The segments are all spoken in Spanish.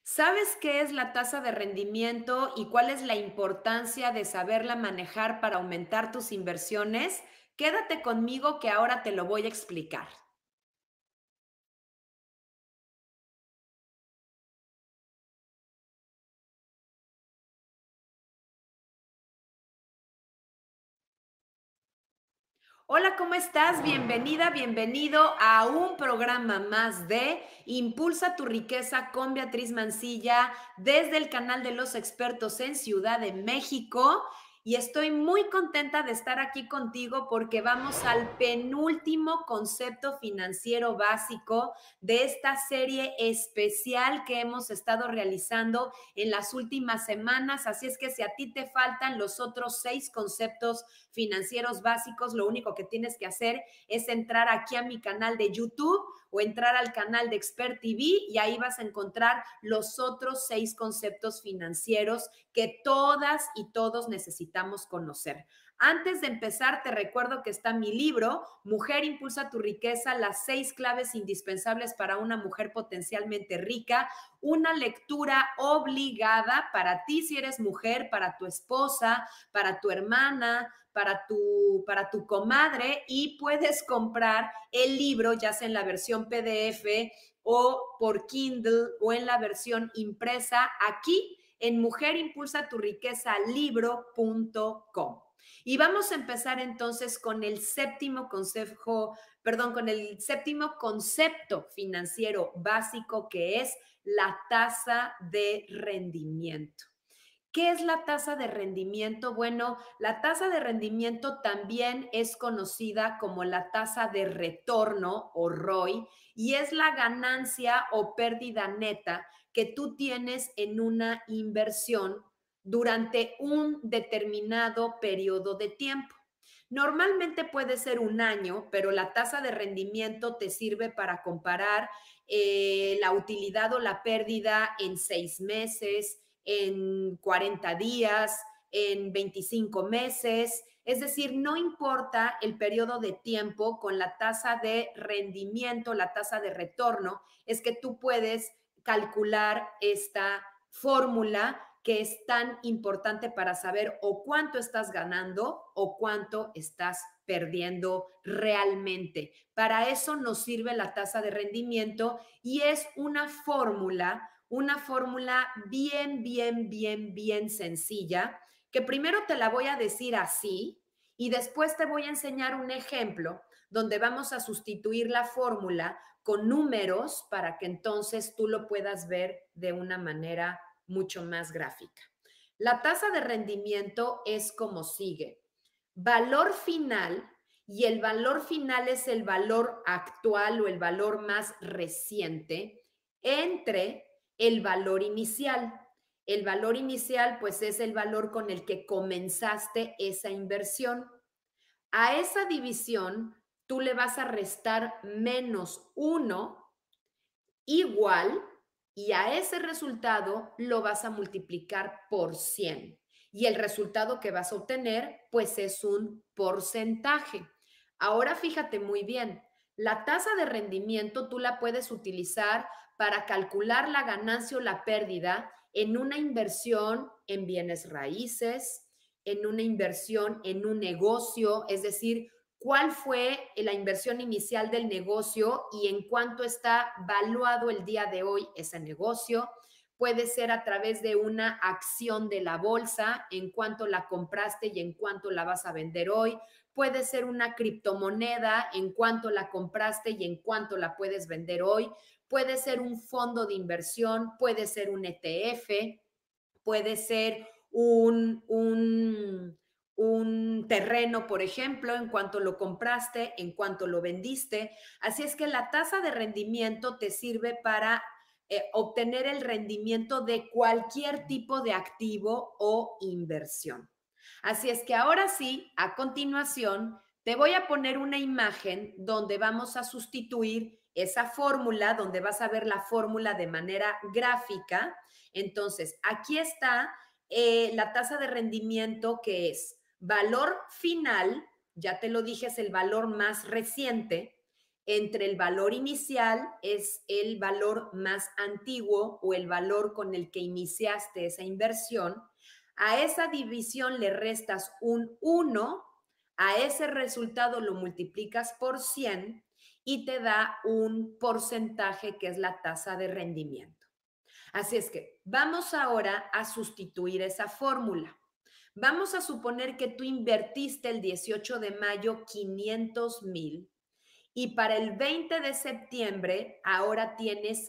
¿Sabes qué es la tasa de rendimiento y cuál es la importancia de saberla manejar para aumentar tus inversiones? Quédate conmigo que ahora te lo voy a explicar. Hola, ¿cómo estás? Bienvenida, bienvenido a un programa más de Impulsa tu riqueza con Beatriz Mancilla desde el canal de los expertos en Ciudad de México. Y estoy muy contenta de estar aquí contigo porque vamos al penúltimo concepto financiero básico de esta serie especial que hemos estado realizando en las últimas semanas. Así es que si a ti te faltan los otros 6 conceptos financieros básicos, lo único que tienes que hacer es entrar aquí a mi canal de YouTube o entrar al canal de Expert TV y ahí vas a encontrar los otros 6 conceptos financieros que todas y todos necesitamos conocer. Antes de empezar, te recuerdo que está mi libro, Mujer Impulsa tu Riqueza, las 6 claves indispensables para una mujer potencialmente rica, una lectura obligada para ti si eres mujer, para tu esposa, para tu hermana, para tu comadre, y puedes comprar el libro ya sea en la versión PDF o por Kindle o en la versión impresa aquí en mujerimpulsaturriquezalibro.com. Y vamos a empezar entonces con el séptimo consejo, perdón, con el séptimo concepto financiero básico, que es la tasa de rendimiento. ¿Qué es la tasa de rendimiento? Bueno, la tasa de rendimiento también es conocida como la tasa de retorno o ROI, y es la ganancia o pérdida neta que tú tienes en una inversión durante un determinado periodo de tiempo. Normalmente puede ser un año, pero la tasa de rendimiento te sirve para comparar la utilidad o la pérdida en 6 meses, en 40 días, en 25 meses. Es decir, no importa el periodo de tiempo, con la tasa de rendimiento, la tasa de retorno, es que tú puedes calcular esta fórmula que es tan importante para saber o cuánto estás ganando o cuánto estás perdiendo realmente. Para eso nos sirve la tasa de rendimiento, y es una fórmula bien, bien, bien, bien sencilla, que primero te la voy a decir así y después te voy a enseñar un ejemplo donde vamos a sustituir la fórmula con números para que entonces tú lo puedas ver de una manera mucho más gráfica. La tasa de rendimiento es como sigue: valor final, y el valor final es el valor actual o el valor más reciente, entre el valor inicial. El valor inicial, pues, es el valor con el que comenzaste esa inversión. A esa división tú le vas a restar -1 igual, y a ese resultado lo vas a multiplicar por 100. Y el resultado que vas a obtener, pues, es un porcentaje. Ahora fíjate muy bien, la tasa de rendimiento tú la puedes utilizar para calcular la ganancia o la pérdida en una inversión en bienes raíces, en una inversión en un negocio, es decir, cuál fue la inversión inicial del negocio y en cuánto está valuado el día de hoy ese negocio. Puede ser a través de una acción de la bolsa, en cuánto la compraste y en cuánto la vas a vender hoy. Puede ser una criptomoneda, en cuánto la compraste y en cuánto la puedes vender hoy. Puede ser un fondo de inversión, puede ser un ETF, puede ser un terreno, por ejemplo, en cuanto lo compraste, en cuanto lo vendiste. Así es que la tasa de rendimiento te sirve para obtener el rendimiento de cualquier tipo de activo o inversión. Así es que ahora sí, a continuación, te voy a poner una imagen donde vamos a sustituir esa fórmula, donde vas a ver la fórmula de manera gráfica. Entonces, aquí está la tasa de rendimiento, que es valor final, ya te lo dije, es el valor más reciente, entre el valor inicial, es el valor más antiguo o el valor con el que iniciaste esa inversión. A esa división le restas un 1, a ese resultado lo multiplicas por 100 y te da un porcentaje que es la tasa de rendimiento. Así es que vamos ahora a sustituir esa fórmula. Vamos a suponer que tú invertiste el 18 de mayo 500,000 y para el 20 de septiembre ahora tienes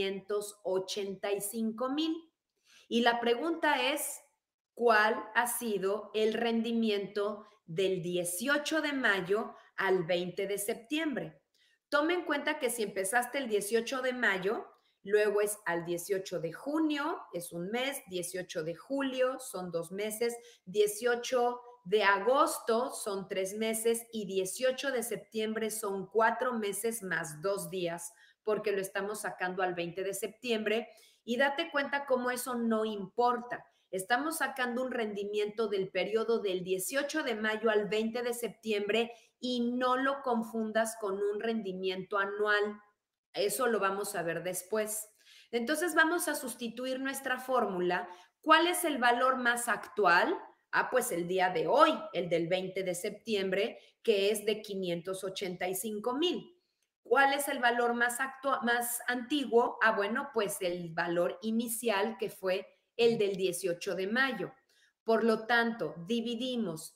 585,000. Y la pregunta es, ¿cuál ha sido el rendimiento del 18 de mayo al 20 de septiembre? Tome en cuenta que si empezaste el 18 de mayo, luego es al 18 de junio, es un mes, 18 de julio, son 2 meses, 18 de agosto son 3 meses y 18 de septiembre son 4 meses más 2 días, porque lo estamos sacando al 20 de septiembre. Y date cuenta cómo eso no importa. Estamos sacando un rendimiento del periodo del 18 de mayo al 20 de septiembre y no lo confundas con un rendimiento anual. Eso lo vamos a ver después. Entonces vamos a sustituir nuestra fórmula. ¿Cuál es el valor más actual? Pues el día de hoy, el del 20 de septiembre, que es de 585,000. ¿Cuál es el valor más antiguo? Bueno, pues el valor inicial que fue el del 18 de mayo. Por lo tanto, dividimos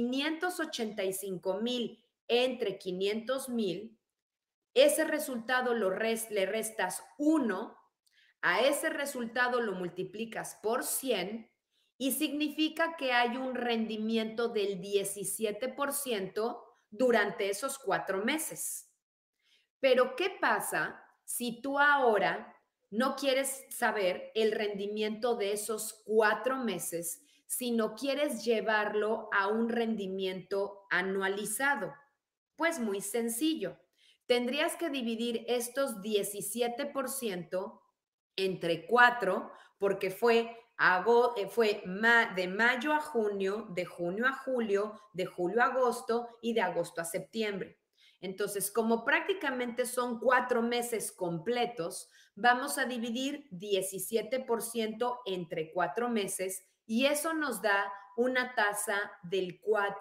585,000 entre 500,000. Ese resultado le restas 1, a ese resultado lo multiplicas por 100 y significa que hay un rendimiento del 17% durante esos 4 meses. Pero ¿qué pasa si tú ahora no quieres saber el rendimiento de esos 4 meses, sino quieres llevarlo a un rendimiento anualizado? Pues muy sencillo. Tendrías que dividir estos 17% entre 4, porque fue de mayo a junio, de junio a julio, de julio a agosto y de agosto a septiembre. Entonces, como prácticamente son 4 meses completos, vamos a dividir 17% entre 4 meses y eso nos da una tasa del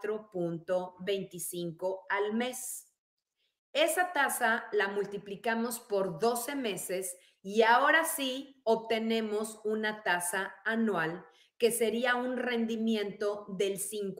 4.25 al mes. Esa tasa la multiplicamos por 12 meses y ahora sí obtenemos una tasa anual que sería un rendimiento del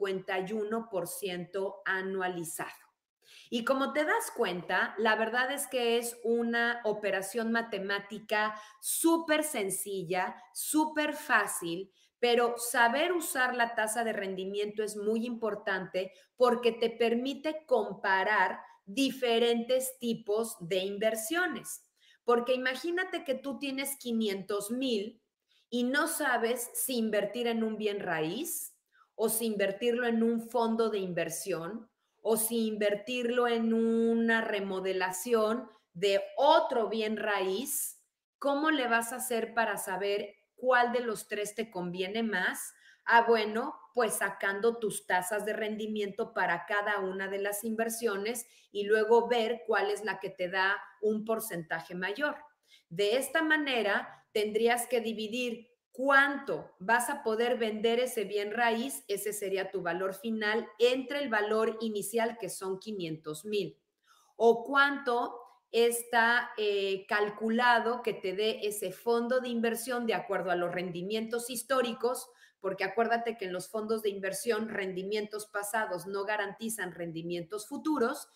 51% anualizado. Y como te das cuenta, la verdad es que es una operación matemática súper sencilla, súper fácil, pero saber usar la tasa de rendimiento es muy importante porque te permite comparar diferentes tipos de inversiones. Porque imagínate que tú tienes 500,000 y no sabes si invertir en un bien raíz o si invertirlo en un fondo de inversión o si invertirlo en una remodelación de otro bien raíz. ¿Cómo le vas a hacer para saber cuál de los 3 te conviene más? Bueno, pues sacando tus tasas de rendimiento para cada una de las inversiones y luego ver cuál es la que te da un porcentaje mayor. De esta manera, tendrías que dividir cuánto vas a poder vender ese bien raíz, ese sería tu valor final, entre el valor inicial, que son 500,000, o cuánto está calculado que te dé ese fondo de inversión de acuerdo a los rendimientos históricos, porque acuérdate que en los fondos de inversión rendimientos pasados no garantizan rendimientos futuros,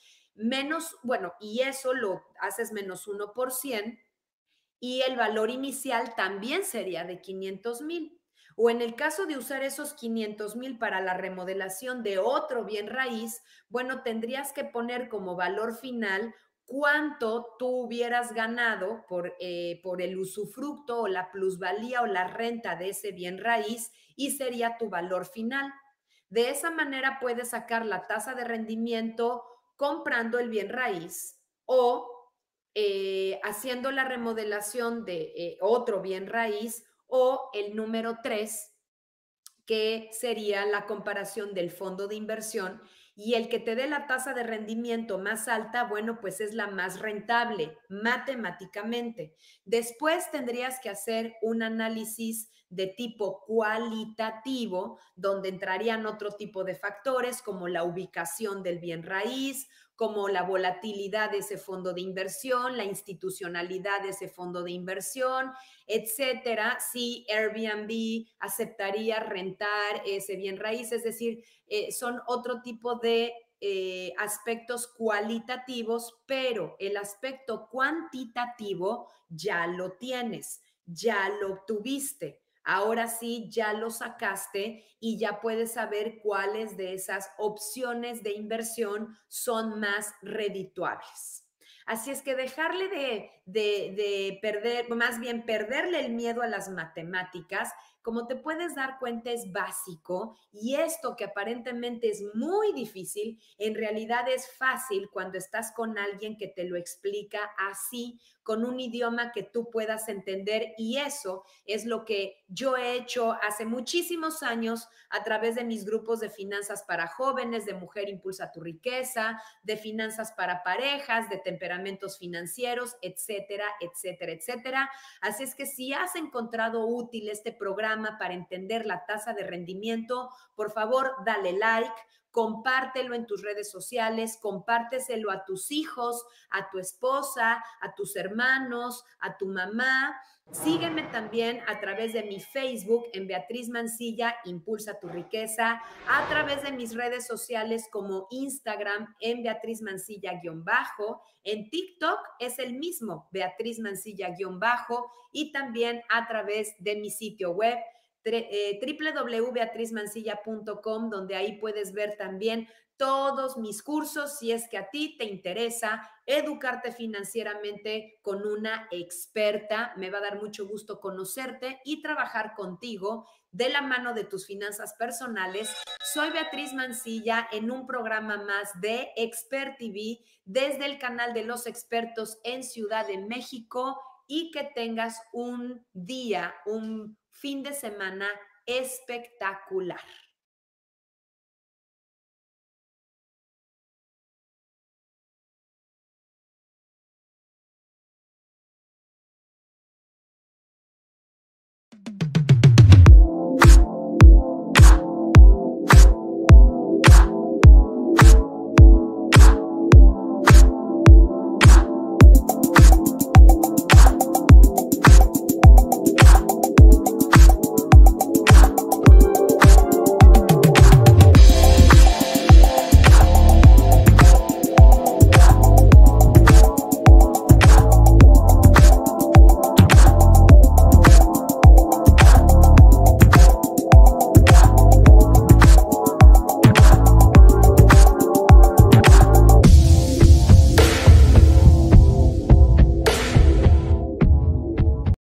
y eso lo haces menos 1%, y el valor inicial también sería de 500,000. O en el caso de usar esos 500,000 para la remodelación de otro bien raíz, tendrías que poner como valor final cuánto tú hubieras ganado por el usufructo o la plusvalía o la renta de ese bien raíz y sería tu valor final. De esa manera puedes sacar la tasa de rendimiento comprando el bien raíz o haciendo la remodelación de otro bien raíz, o el número 3, que sería la comparación del fondo de inversión Y el que te dé la tasa de rendimiento más alta, bueno, pues es la más rentable matemáticamente. Después tendrías que hacer un análisis de tipo cualitativo, donde entrarían otro tipo de factores como la ubicación del bien raíz, como la volatilidad de ese fondo de inversión, la institucionalidad de ese fondo de inversión, etcétera. Si Airbnb aceptaría rentar ese bien raíz, es decir, son otro tipo de aspectos cualitativos, pero el aspecto cuantitativo ya lo tienes, ya lo obtuviste. Ahora sí, ya lo sacaste y ya puedes saber cuáles de esas opciones de inversión son más redituables. Así es que dejarle de perder, más bien perderle el miedo a las matemáticas, como te puedes dar cuenta, es básico y esto que aparentemente es muy difícil, en realidad es fácil cuando estás con alguien que te lo explica así, con un idioma que tú puedas entender y eso es lo que yo he hecho hace muchísimos años a través de mis grupos de finanzas para jóvenes, de Mujer Impulsa tu Riqueza, de finanzas para parejas, de temperamentos financieros, etcétera, etcétera, etcétera. Así es que si has encontrado útil este programa para entender la tasa de rendimiento, por favor, dale like, compártelo en tus redes sociales, compárteselo a tus hijos, a tu esposa, a tus hermanos, a tu mamá. Sígueme también a través de mi Facebook en Beatriz Mancilla, Impulsa tu Riqueza, a través de mis redes sociales como Instagram en Beatriz Mancilla-bajo, en TikTok es el mismo, Beatriz Mancilla-bajo, y también a través de mi sitio web www.beatrizmancilla.com, donde ahí puedes ver también todos mis cursos si es que a ti te interesa educarte financieramente con una experta. Me va a dar mucho gusto conocerte y trabajar contigo de la mano de tus finanzas personales. Soy Beatriz Mancilla en un programa más de Expert TV desde el canal de los expertos en Ciudad de México y que tengas un día, un fin de semana espectacular.